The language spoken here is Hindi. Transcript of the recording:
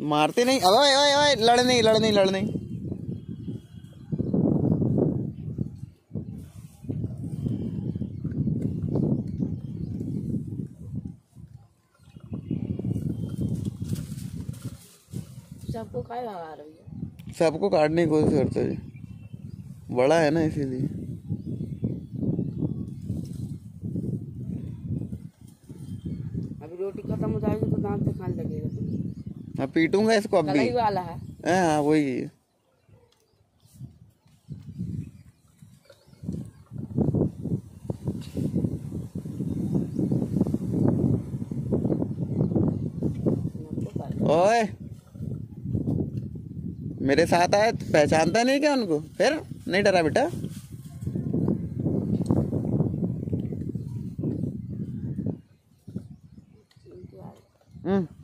मारते नहीं। ओए ओए ओए, लड़ नहीं लड़ नहीं लड़ नहीं। सबको काय भगा रही है? सबको काटने की कोशिश करते हैं, बड़ा है ना इसीलिए। अभी रोटी खत्म हो जाएगी तो दांत दिखाने लगेगा तुम्हें। मैं पीटूंगा इसको अब भी। कलाई वाला है। हाँ वही है। ओए मेरे साथ आए, पहचानता नहीं क्या उनको? फिर नहीं डरा बेटा? हम्म।